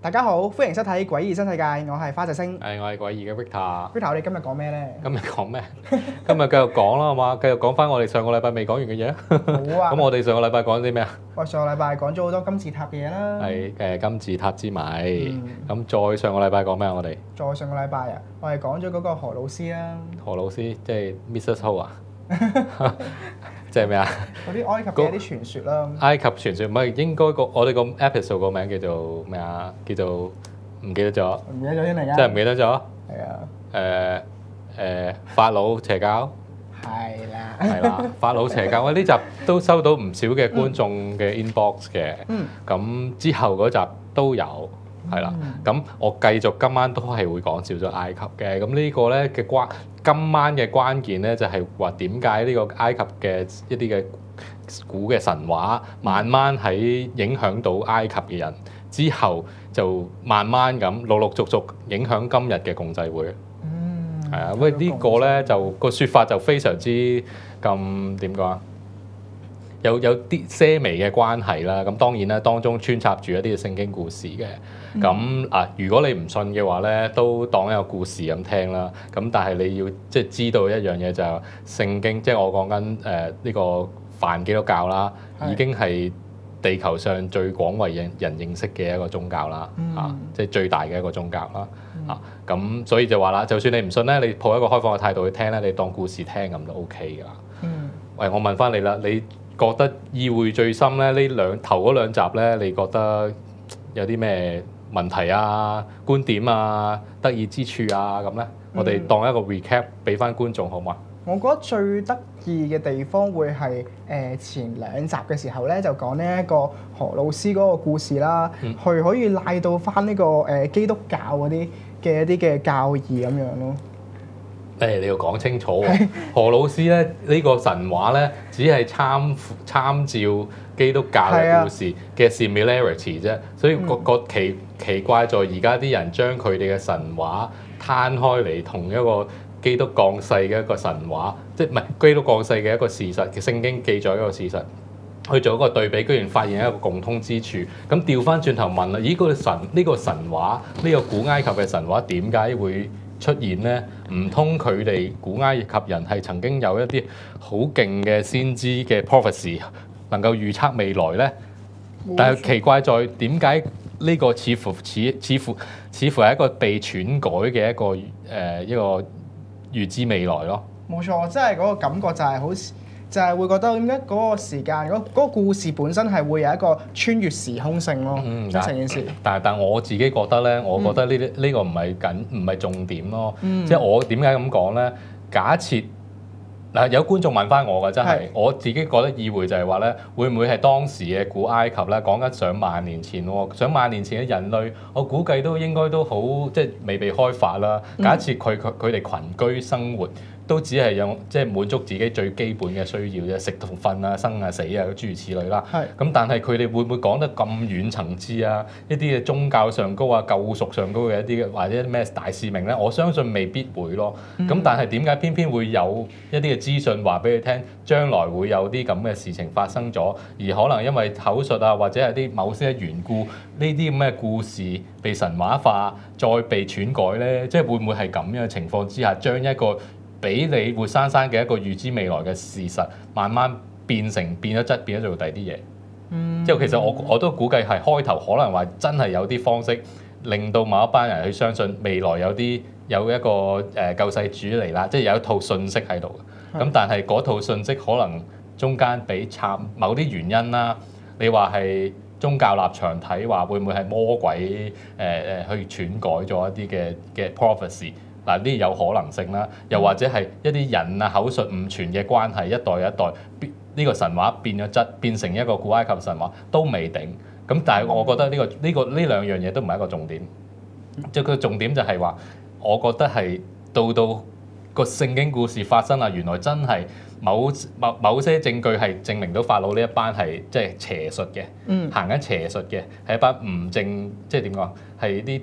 大家好，歡迎收睇《詭異新世界》，我係花澤星。 係，我係詭異嘅 Victor。 Victor，我哋今日講咩咧？ 今日講咩？今日繼續講啦，好嘛？繼續講翻我哋上個禮拜未講完嘅嘢。 好啊。 咁我哋上個禮拜講啲咩啊？ 我上個禮拜講咗好多金字塔嘅嘢啦。 係金字塔之謎。咁再上個禮拜講咩啊？我哋再上個禮拜啊，我哋講咗嗰個何老師啦。 何老師即係 Mrs. Ho 啊？即係咩啊？ 嗰啲埃及嘅一啲傳說啦。 埃及傳說唔係應該我哋個 episode 個名叫做咩啊？叫做唔記得咗。 唔記得咗先嚟㗎。 真係唔記得咗？ 係啊。 法老邪教。 係啦。 係啦，法老邪教。我呢集都收到唔少嘅觀眾嘅 inbox 嘅。咁之後嗰集都有。係啦，咁我繼續今晚都係會講少咗埃及嘅。咁呢個咧嘅今晚嘅關鍵咧就係話點解呢個埃及嘅一啲嘅古嘅神話慢慢喺影響到埃及嘅人之後，就慢慢咁陸陸續續影響今日嘅共濟會。係啊，因為呢個咧就個説法就非常之咁點講啊？有啲些微嘅關係啦，咁當然啦，當中穿插住一啲聖經故事嘅。咁如果你唔信嘅話咧，都當一個故事咁聽啦。咁但係你要即係知道一樣嘢就係聖經，即係我講緊呢個泛基督教啦，已經係地球上最廣為人認識嘅一個宗教啦。即係最大嘅一個宗教啦。咁所以就話啦，就算你唔信咧，你抱一個開放嘅態度去聽咧，你當故事聽咁就 OK 㗎啦。喂，我問翻你啦，你覺得意會最深咧？頭嗰兩集咧，你覺得有啲咩問題啊、觀點啊、得意之處啊咁咧？我哋當一個 recap 俾翻觀眾好嘛？ 我覺得最得意嘅地方會係前兩集嘅時候咧，就講呢一個何老師嗰個故事啦，佢可以賴到翻呢個基督教嗰啲嘅一啲嘅教義咁樣咯。 你要講清楚喎。何老師咧呢個神話咧，只係參照基督教嘅故事嘅 similarity 啫，所以個奇怪在而家啲人將佢哋嘅神話攤開嚟同一個基督降世嘅一個神話，即係唔係基督降世嘅一個事實，聖經記載一個事實，去做一個對比，居然發現一個共通之處。咁調翻轉頭問啦，咦？呢個神話，呢個古埃及嘅神話點解會出現咧？唔通佢哋古埃及人係曾經有一啲好勁嘅先知嘅 prophecy 能夠預測未來咧？但係奇怪在點解呢個似乎係一個被篡改嘅一個預知未來咯？ 冇錯，即係嗰個感覺就係好似就係會覺得點解嗰個時間嗰個故事本身係會有一個穿越時空性咯，成件事。 但我自己覺得咧，我覺得呢個唔係重點咯。即係我點解咁講咧？假設有觀眾問翻我㗎，真係我自己覺得意會就係話咧，會唔會係當時嘅古埃及咧？講緊上萬年前喎，上萬年前嘅人類，我估計都應該都好即係未被開發啦。假設佢哋群居生活，都只係用即係滿足自己最基本嘅需要啫，食同瞓啊、生啊、死啊，諸如此類啦。咁但係佢哋會唔會講得咁遠層次啊？一啲嘅宗教上高啊、救贖上高嘅一啲嘅或者咩大使命咧？我相信未必會咯。咁但係點解偏偏會有一啲嘅資訊話俾你聽，將來會有啲咁嘅事情發生咗，而可能因為口述啊，或者係啲某些緣故，呢啲咁嘅故事被神話化，再被篡改咧？即係會唔會係咁樣嘅情況之下，將一個俾你活生生嘅一個預知未來嘅事實，慢慢變咗質，變咗做第二啲嘢。即係其實我都估計係開頭可能話真係有啲方式，令到某一班人去相信未來有一個救世主嚟啦，即係有一套信息喺度。咁但係嗰套信息可能中間俾某啲原因啦，你話係宗教立場睇話，會唔會係魔鬼去篡改咗一啲嘅 prophecy？嗱，呢啲有可能性啦，又或者係一啲人啊口述誤傳嘅關係，一代一代呢個神話變咗質，變成一個古埃及神話都未定。咁但係我覺得呢兩樣嘢都唔係一個重點，即係佢重點就係話，我覺得係到個聖經故事發生啦，原來真係某些證據係證明到法老呢一班係即係邪術嘅，行緊邪術嘅，係一班唔正，即係點講，係啲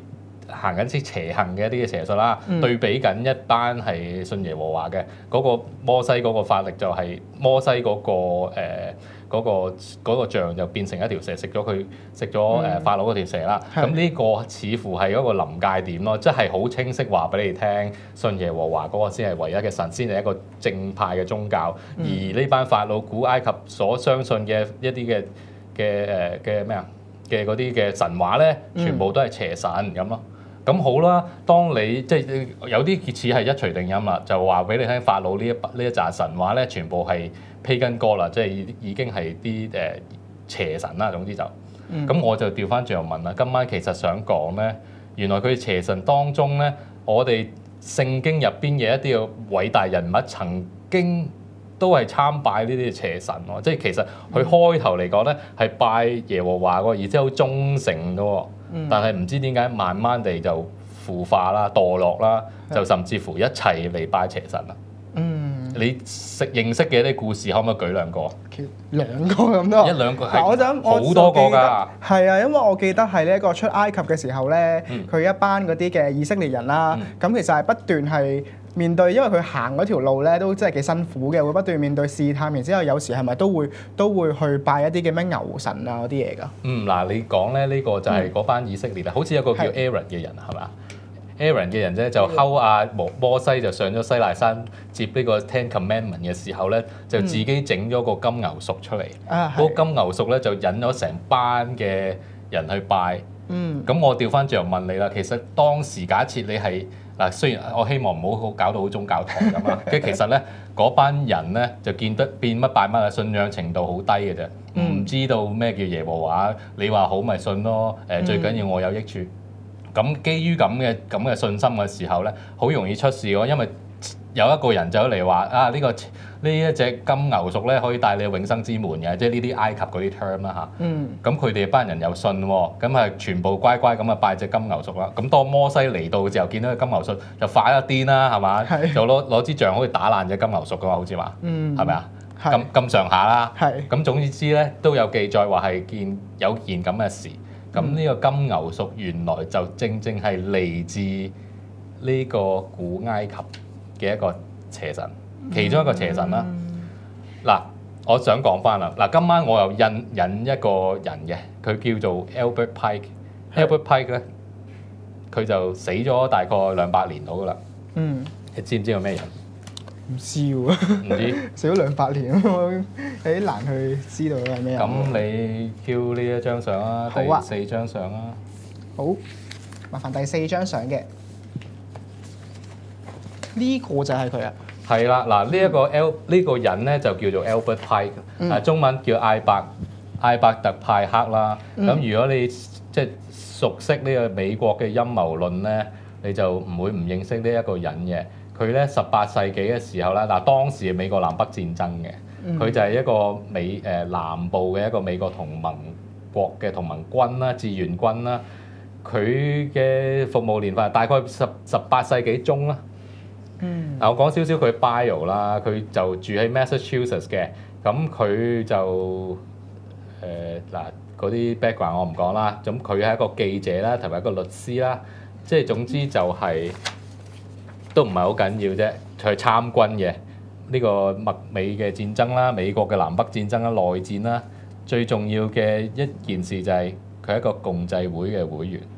行緊啲邪行嘅一啲嘅邪術啦，對比緊一班係信耶和華嘅嗰個摩西嗰個法力就係摩西嗰個像就變成一條蛇食咗法老嗰條蛇啦。咁呢個似乎係一個臨界點咯，即係好清晰話俾你聽，信耶和華嗰個先係唯一嘅神，先係一個正派嘅宗教。而呢班法老古埃及所相信嘅一啲嘅咩啊嘅嗰啲嘅神話咧，全部都係邪神咁咯。咁好啦，當你即係有啲似係一錘定音啦，就話俾你聽，法老呢一紮神話咧，全部係Pagan God啦，即係已經係啲邪神啦。總之就咁，我就調翻轉又問啦，今晚其實想講咧，原來佢邪神當中咧，我哋聖經入邊嘅一啲嘅偉大人物曾經都係參拜呢啲邪神喎，即係其實佢開頭嚟講咧係拜耶和華喎，而且好忠誠嘅喎，但係唔知點解慢慢地就腐化啦、墮落啦，就甚至乎一齊嚟拜邪神啦。你認識嘅啲故事，可唔可以舉兩個？ 兩個咁多， 一兩個係好多個㗎。 係啊，因為我記得係呢一個出埃及嘅時候咧，佢一班嗰啲嘅以色列人啦，咁其實係不斷係面對，因為佢行嗰條路咧都真係幾辛苦嘅，會不斷面對試探，然之後有時係咪都會去拜一啲嘅咩牛神啊嗰啲嘢㗎？嗱， 你講咧呢個就係嗰班以色列啦，好似有個叫 Aaron 嘅人係嘛？Aaron 嘅人咧就睺阿摩西就上咗西奈山接呢個 Ten Commandment 嘅時候咧，就自己整咗個金牛屬出嚟。嗰個金牛屬咧就引咗成班嘅人去拜。咁我調翻轉又問你啦，其實當時假設你係嗱，雖然我希望唔好搞到好宗教堂咁啊，其實咧嗰班人咧就變乜拜乜啊，信仰程度好低嘅啫，唔知道咩叫耶和華。你話好咪信咯，最緊要我有益處。咁基於咁嘅信心嘅時候咧，好容易出事喎，因為有一個人走嚟話啊，呢一隻金牛屬咧可以帶你永生之門嘅，即係呢啲埃及嗰啲 term 啦嚇。咁佢哋班人又信喎，咁係全部乖乖咁啊拜隻金牛屬啦。咁當摩西嚟到嘅時候，見到個金牛屬就發一癲啦，係嘛？就攞支杖可以打爛隻金牛屬噶嘛，好似話，係咪啊？咁上下啦。咁總之咧都有記載話係有件咁嘅事。咁呢個金牛屬原來就正係嚟自呢個古埃及嘅一個邪神，其中一個邪神啦。嗱，我想講翻啦。嗱，今晚我又引一個人嘅，佢叫做 Albert Pike。Albert Pike 咧，佢就死咗大概200年到噶啦。你知唔知係咩人？ 唔知喎，唔知死咗200年，有啲難去知道係咩人。 咁你 Q 呢一張相啊，第4張相啊。 好，麻煩第4張相嘅呢個就係佢啊。 係啦，嗱呢個人咧就叫做 Albert Pike，中文叫艾伯特派克啦。咁如果你即係熟悉呢個美國嘅陰謀論咧，你就唔會唔認識呢一個人嘅。佢咧18世紀嘅時候啦，嗱當時美國南北戰爭嘅，佢就係一個南部嘅一個美國同盟國嘅同盟軍啦、志願軍啦。佢嘅服務年份大概18世紀中啦。嗱我講少少佢 bio 啦，佢就住喺 Massachusetts 嘅，咁佢就嗱嗰啲 background 我唔講啦。咁佢係一個記者啦，同埋一個律師啦，即係總之就係。都唔係好緊要啫，佢係參軍嘅呢個麥美嘅戰爭啦，美國嘅南北戰爭啦、內戰啦，最重要嘅一件事就係佢係一個共濟會嘅會員。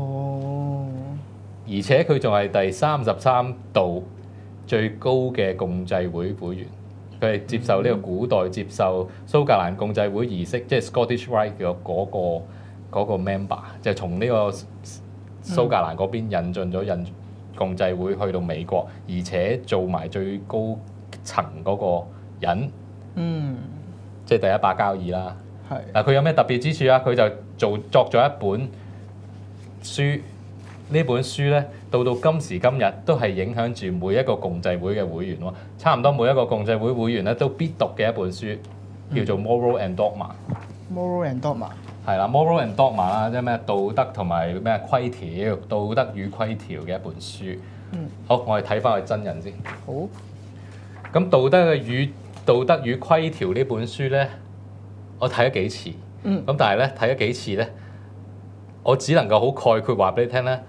而且佢仲係第33度最高嘅共濟會會員，佢係接受呢個古代接受蘇格蘭共濟會儀式，即係 Scottish Rite 嘅嗰個 member，就從呢個蘇格蘭嗰邊引進咗共濟會去到美國，而且做埋最高層嗰個人，即係第一把交椅啦。嗱，佢有咩特別之處啊？佢就作咗一本書，呢本書咧到今時今日都係影響住每一個共濟會嘅會員喎。差唔多每一個共濟會會員咧都必讀嘅一本書，叫做 Moral and Dogma。Moral and Dogma。係啦 ，Moral and Dogma 啦，即係咩道德同埋咩規條，道德與規條嘅一本書。好，我哋睇翻佢真人先。好。咁道德與規條呢本書咧，我睇咗幾次。咁但係咧睇咗幾次咧，我只能夠好概括話俾你聽咧，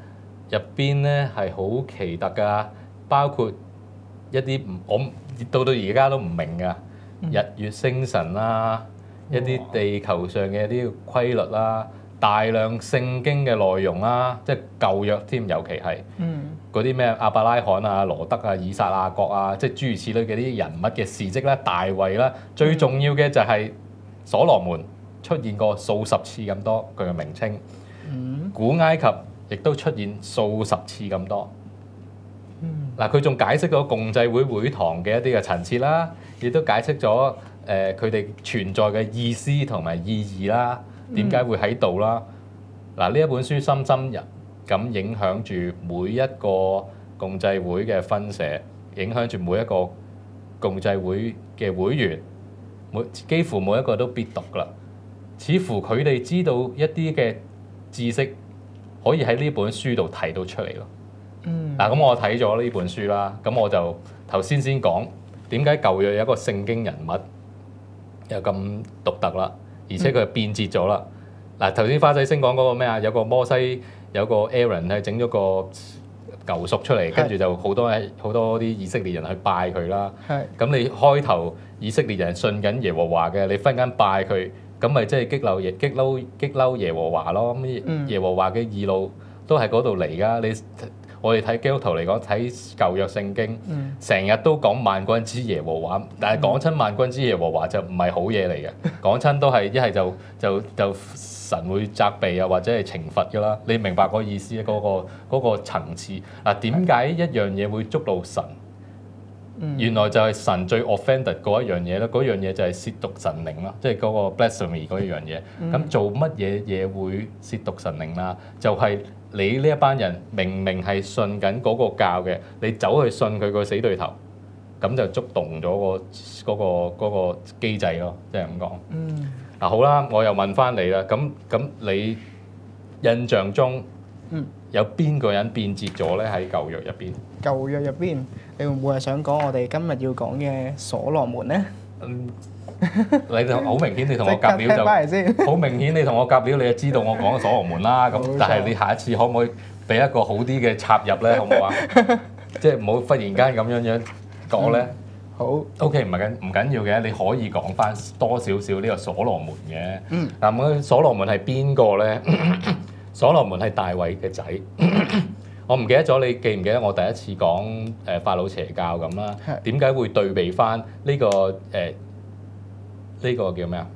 入邊咧係好奇特㗎，包括一啲我到而家都唔明㗎，日月星辰啦，一啲地球上嘅一啲規律啦，大量聖經嘅內容啦，即係舊約添，尤其係嗰啲咩亞伯拉罕啊、羅德啊、以撒雅各啊，即係諸如此類嘅啲人物嘅事蹟啦、大衛啦，最重要嘅就係所羅門出現過數十次咁多佢嘅名稱，古埃及亦都出現數十次咁多。嗱，佢仲解釋咗共濟會會堂嘅一啲嘅陳設啦，亦都解釋咗佢哋存在嘅意思同埋意義啦，點解會喺度啦？嗱，呢一本書深深咁影響住每一個共濟會嘅分社，影響住每一個共濟會嘅會員，幾乎每一個都必讀㗎啦。似乎佢哋知道一啲嘅知識可以喺呢本書度提到出嚟咯。嗱，咁我睇咗呢本書啦，咁我就頭先講點解舊約有一個聖經人物又咁獨特啦，而且佢變節咗啦。嗱，頭先花仔星講嗰個咩啊？有個摩西，有個 Aaron 係整咗個舊贖出嚟，跟住就好多啲以色列人去拜佢啦。咁你開頭以色列人信緊耶和華嘅，你忽然間拜佢，咁咪即係激嬲耶和華咯。咁耶和華嘅義怒都係嗰度嚟㗎。我哋睇基督徒嚟講，睇舊約聖經，成日都講萬軍之耶和華，但係講親萬軍之耶和華就唔係好嘢嚟嘅。講親都係一係就神會責備啊，或者係懲罰㗎啦。你明白個意思嗰個層次嗱？點解一樣嘢會觸怒神？原來就係神最 offended 嗰一樣嘢啦。嗰樣嘢就係褻瀆神靈啦，即係嗰個 blasphemy 嗰一樣嘢。咁做乜嘢會褻瀆神靈啦？就係你呢一班人明明係信緊嗰個教嘅，你走去信佢個死對頭，咁就觸動咗嗰個機制咯，即係咁講。嗱，好啦，我又問翻你啦，咁你印象中有邊個人變節咗咧？喺舊約入邊？ 舊約入邊，你會唔會係想講我哋今日要講嘅所羅門咧？ 你就好明顯，你同我夾料就好明顯，你同我夾料，你就知道我講所羅門啦。咁但係你下一次可唔可以俾一個好啲嘅插入咧？好唔好啊？即係唔好忽然間咁樣講咧。好 OK， 唔緊要嘅，你可以講翻多少少呢個所羅門嘅。嗱，咁所羅門係邊個咧？所羅門係大衛嘅仔。我唔記得咗，你記唔記得我第一次講法老邪教咁啦？點解會對比翻呢個呢個叫咩啊？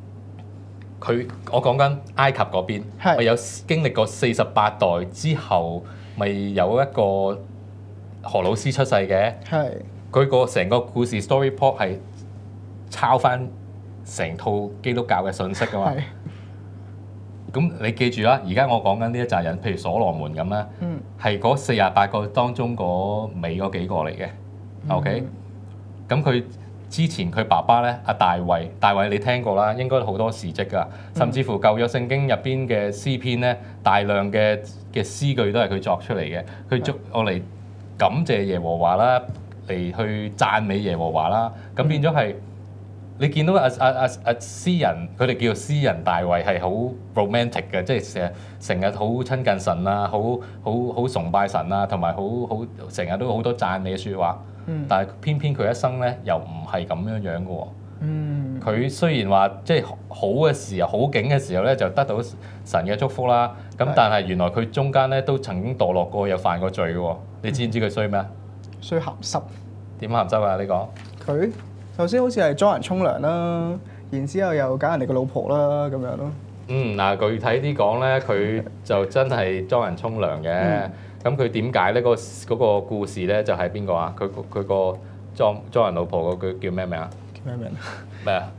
我講緊埃及嗰邊，咪有經歷過48代之後，咪有一個荷魯斯出世嘅。佢個成個故事 story plot 係抄翻成套基督教嘅信息噶嘛。咁你記住啦，而家我講緊呢一紮人，譬如所羅門咁啦，係嗰48個當中嗰尾嗰幾個嚟嘅。OK，咁佢之前佢爸爸咧，阿大衛你聽過啦，應該好多事蹟噶，甚至乎舊約聖經入邊嘅詩篇咧，大量嘅詩句都係佢作出嚟嘅，佢我嚟感謝耶和華啦，嚟去讚美耶和華啦，咁變咗係。你見到詩人，佢哋叫做詩人大衛係好 romantic 嘅，即係成日好親近神啊，好崇拜神啊，同埋好成日都好多讚美嘅説話。但係偏偏佢一生咧又唔係咁樣嘅喎。佢雖然話即係好嘅時候、好景嘅時候咧，就得到神嘅祝福啦。咁但係原來佢中間咧都曾經墮落過，又犯過罪嘅喎。你知唔知佢衰咩啊？ 衰鹹濕。點鹹濕啊？你講佢。首先好似係裝人沖涼啦，然之後又揀人哋個老婆啦咁樣咯。嗱，具體啲講咧，佢就真係裝人沖涼嘅。咁佢點解咧？嗰個故事咧就係邊個啊？佢個裝人老婆個叫咩名啊？叫咩名？咩啊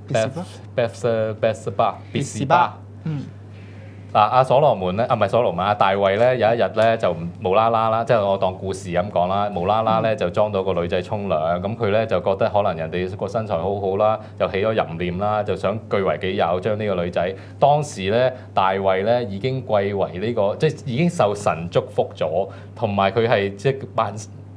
別士巴。嗱，阿所羅門咧，唔係所羅門，阿大衛咧有一日咧就無啦啦，即係我當故事咁講啦，無啦啦咧就裝到個女仔沖涼，咁佢咧就覺得可能人哋個身材好好啦，就起咗淫念啦，就想據為己有，將呢個女仔。當時咧大衛咧已經貴為呢個，即係已經受神祝福咗，同埋佢係即係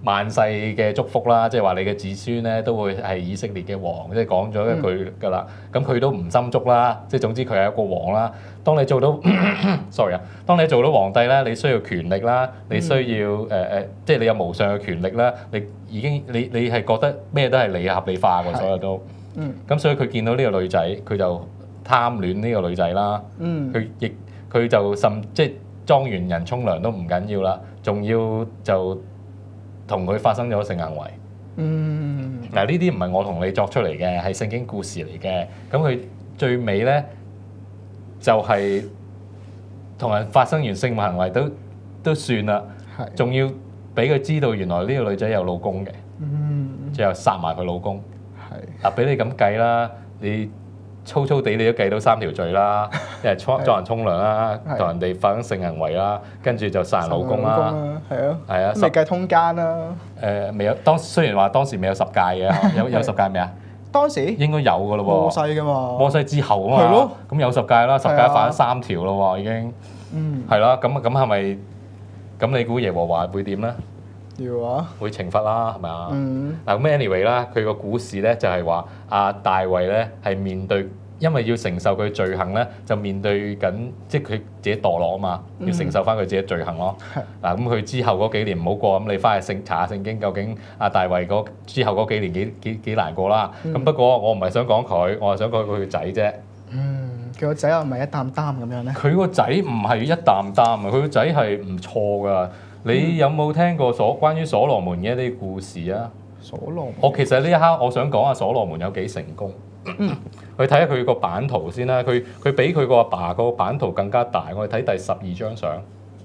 萬世嘅祝福啦，即係話你嘅子孫咧都會係以色列嘅王，即係講咗一句㗎啦。咁佢都唔心足啦，即係總之佢係一個王啦。當你做到，sorry 啊，當你做到皇帝咧，你需要權力啦，你需要即係你有無上嘅權力啦，你已經你係覺得咩都係你合理化嘅，所有都。咁所以佢見到呢個女仔，佢就貪戀呢個女仔啦。佢就即係裝完人沖涼都唔緊要啦，仲要就同佢發生咗性行為。嗱，呢啲唔係我同你作出嚟嘅，係聖經故事嚟嘅。咁佢最尾咧就係同人發生完性行為都算啦，仲要俾佢知道原來呢個女仔有老公嘅，最後殺埋佢老公。嗱，俾你咁計啦，你粗粗地你都計到3條罪啦，一係裝人沖涼啦，同人哋發生性行為啦，跟住就殺人老公啦，係啊， 未計通姦啦。 未有雖然話當時未有十戒嘅，有十戒未啊？ 當時應該有㗎咯喎。 摩西㗎嘛。摩西之後啊嘛。咁有十戒啦，十戒犯咗3條咯喎，已經。係啦，咁係咪？咁你估耶和華會點咧？ 要啊！ 會懲罰啦，係咪啊？嗱咁 anyway 啦，佢個故事咧就係話阿大衛咧係面對，因為要承受佢罪行咧，就面對緊，即係佢自己墮落啊嘛，要承受翻佢自己罪行咯。嗱咁佢之後嗰幾年唔好過，咁你翻去查下聖經，究竟阿大衛之後嗰幾年幾難過啦。咁不過我唔係想講佢，我係想講佢個仔啫。 佢個仔又唔係一擔擔咁樣咧？佢個仔唔係一擔擔啊，佢個仔係唔錯噶。你有冇聽過關於所羅門嘅一啲故事啊？ 所羅門， 其實呢一刻我想講下所羅門有幾成功。去睇下佢個版圖先啦。佢比佢個阿爸個版圖更加大。我哋睇第12張相。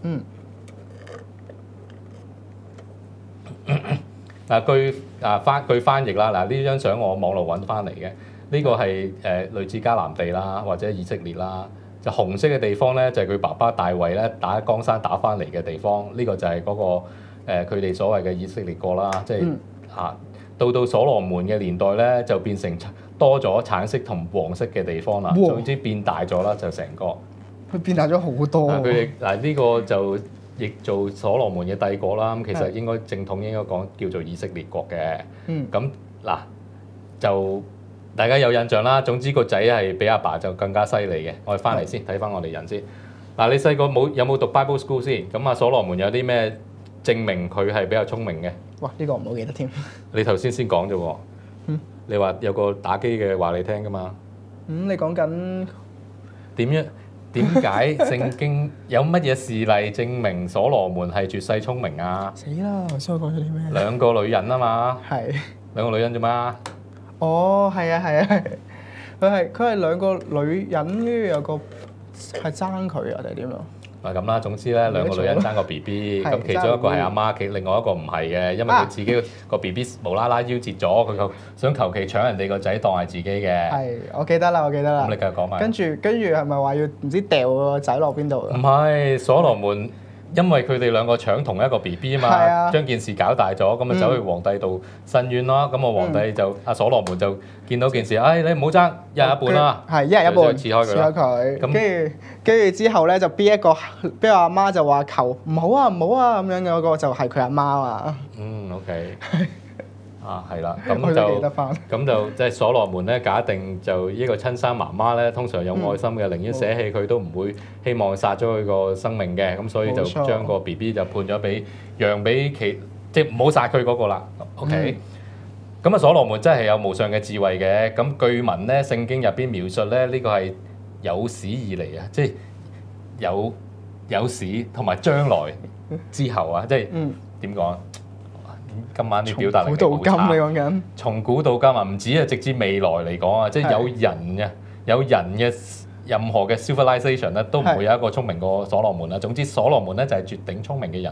嗱，據翻譯啦，嗱呢張相我網絡揾翻嚟嘅。呢個係類似迦南地啦，或者以色列啦。就紅色嘅地方咧，就係佢爸爸大衛咧打江山打翻嚟嘅地方。呢個就係嗰個佢哋所謂嘅以色列國啦。即係到所羅門嘅年代咧，就變成多咗橙色同黃色嘅地方啦。總之變大咗啦，就成個。 佢變大咗好多。 佢哋呢個就亦做所羅門嘅帝國啦。咁其實應該正統應該講叫做以色列國嘅。咁嗱就。大家有印象啦，總之個仔係比阿爸就更加犀利嘅。我哋翻嚟先睇翻我哋人先。嗱，你細個有冇讀 Bible School 先？咁啊，所羅門有啲咩證明佢係比較聰明嘅？ 哇！呢個唔好記得添。 你頭先講啫喎。你話有個打機嘅話你聽㗎嘛？ 你講緊點解聖經有乜嘢事例證明所羅門係絕世聰明啊？ 死啦！頭先我講咗啲咩 ？2個女人啊嘛。 係。 2個女人啫嘛。 係啊，佢係2個女人，跟住有個係爭佢啊定係點樣？ 咁啦，總之咧2個女人爭個 BB，咁其中一個係阿媽，另外一個唔係嘅，因為佢自己個 BB 無啦啦夭折咗，佢就想求其搶人哋個仔當係自己嘅。 係，我記得啦。 咁你繼續講埋。 跟住係咪話要唔知掉個仔落邊度？ 唔係，所羅門。因為佢哋2個搶同一個 BB 啊嘛，將件事搞大咗，咁啊走去皇帝度申冤咯。咁皇帝就所羅門就見到件事，你唔好爭，一人一半啦， 一人一半， 切開佢。 咁跟住之後咧，就邊個阿媽就話求唔好啊咁樣嘅嗰個就係佢阿媽啊。 OK。係啦，咁就即係所羅門咧，假定就呢個親生媽媽咧，通常有愛心嘅，寧願捨棄佢都唔會希望殺咗佢個生命嘅，咁所以就將個 BB 就判咗讓俾即係唔好殺佢嗰個啦。OK，咁啊，所羅門真係有無上嘅智慧嘅。咁據聞咧，聖經入邊描述咧，呢個係有史以嚟啊，即係有史同埋將來之後啊，即係點講啊？今晚啲表達力好差。你講緊從古到今啊，唔止啊，直至未來嚟講啊，即係有人嘅任何嘅 civilization 咧，都唔會有一個聰明過所羅門啦。總之，所羅門咧就係絕頂聰明嘅人。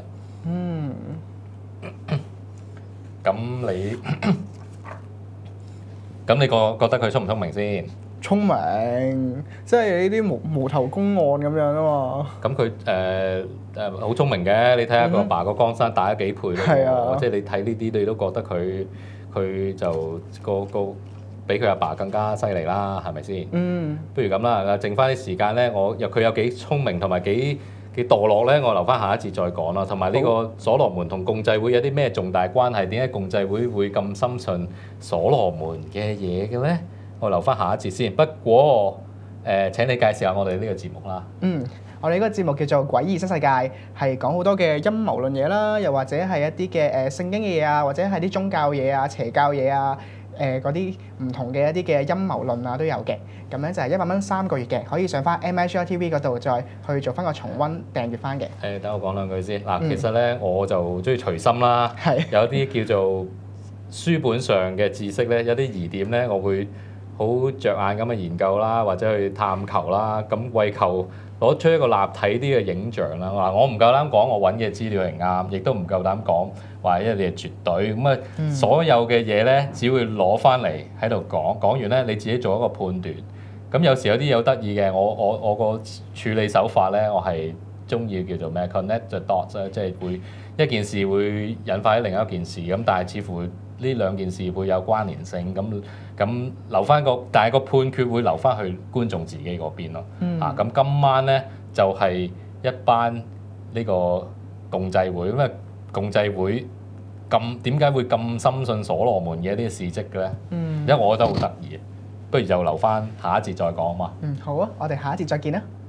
咁你覺得佢聰唔聰明先？ 聰明，即係呢啲無頭公案咁樣啊嘛。咁佢好聰明嘅，你睇下佢阿爸個江山大咗幾倍咯。即係你睇呢啲，你都覺得佢就個比佢阿爸更加犀利啦，係咪先？不如咁啦，剩翻啲時間咧，佢有幾聰明同埋幾嘅墮落咧，我留翻下一節再講啦。同埋呢個所羅門同共濟會有啲咩重大關係？點解共濟會會咁深信所羅門嘅嘢嘅咧？我留翻下一節先。不過請你介紹下我哋呢個節目啦。 我哋呢個節目叫做《詭異新世界》，係講好多嘅陰謀論嘢啦，又或者係一啲嘅聖經嘅嘢啊，或者係啲宗教嘢啊、邪教嘢啊，嗰啲唔同嘅一啲嘅陰謀論啊都有嘅。咁咧就係100蚊3個月嘅，可以上翻 MyShowTV 嗰度再去做翻個重溫訂閱翻嘅。 等我講兩句先。嗱，其實咧我就中意隨心啦，有啲叫做書本上嘅知識咧，有啲疑點咧，我會好着眼咁去研究啦，或者去探求啦，咁為求攞出一個立體啲嘅影像啦。我唔夠膽講我揾嘅資料係啱，亦都唔夠膽講話因為你係絕對咁啊。所有嘅嘢咧，只會攞翻嚟喺度講，講完咧你自己做一個判斷。咁有時有啲有得意嘅，我個處理手法咧，我係中意叫做咩 connect the dots 咧，即係會一件事會引發喺另一件事咁，但係似乎呢兩件事會有關聯性咁留翻但係個判決會留翻去觀眾自己嗰邊咯。咁今晚咧就係一班呢個共濟會咁啊，共濟會點解會咁深信所羅門嘅一啲事蹟嘅咧？因為我覺得好得意，不如就留翻下一節再講嘛。 好啊，我哋下一節再見啦。